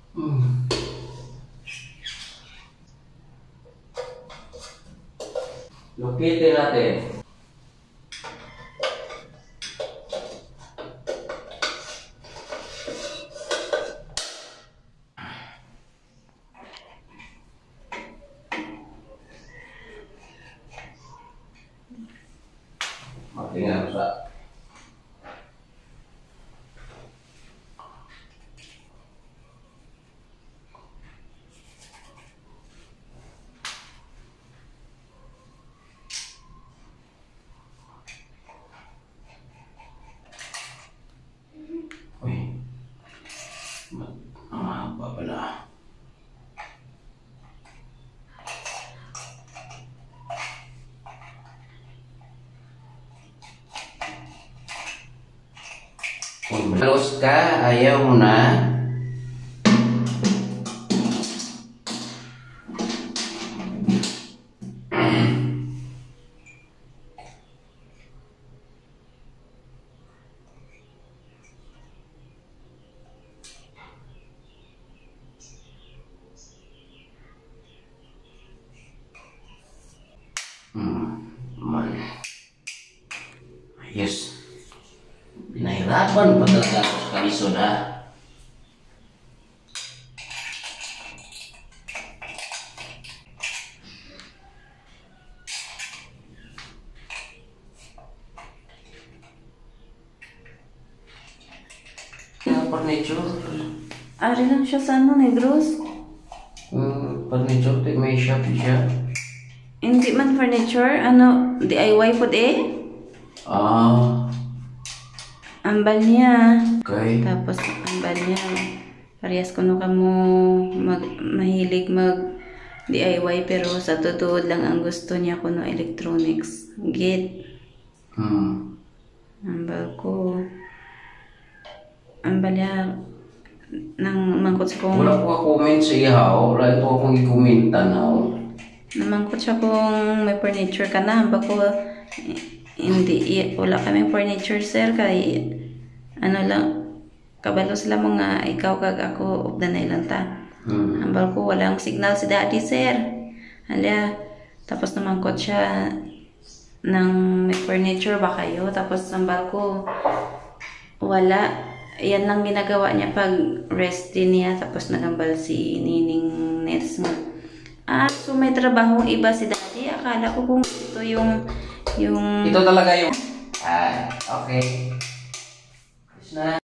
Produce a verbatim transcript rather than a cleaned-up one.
Hmm. Lupitin natin. Tingnan mo sa uy, ang haba pala. Terus ka, ayaw mo na. Hmm, man. Yes. Pinahirapan pa talaga ako sa kalisod, ha? Yung furniture. Ari lang siya sa ano, Negros? Hmm, furniture, may shop siya. Hindi man furniture, ano, D I Y po eh? Ah. Ambal niya. Okay. Tapos ambal niya. Parehas ko no ka mo mag, mahilig mag D I Y pero sa totoo lang ang gusto niya ko no electronics. Git. Hmm. Ambal ko. Ambal niya nang mangkot sa kong... Wala ko ka-comment sa ihaw. Wala ito akong i-commenta na. Namangkot siya kung may furniture ka na. Ambal ko... Hindi, wala kaming furniture, sir. Kay, ano lang, kabalo sila mga ikaw kag ako, upda na ilang ta. Hmm. Hambal ko, walang signal si daddy, sir. Hala, tapos namangkot siya ng may furniture ba kayo? Tapos hambal ko, wala. Yan lang ginagawa niya pag rest din niya. Tapos nagambal si Nining Nets nga. Ah, so may trabaho iba si daddy. Akala ko kung ito yung Yung... Ito talaga yung... Ah, okay. Tapos na.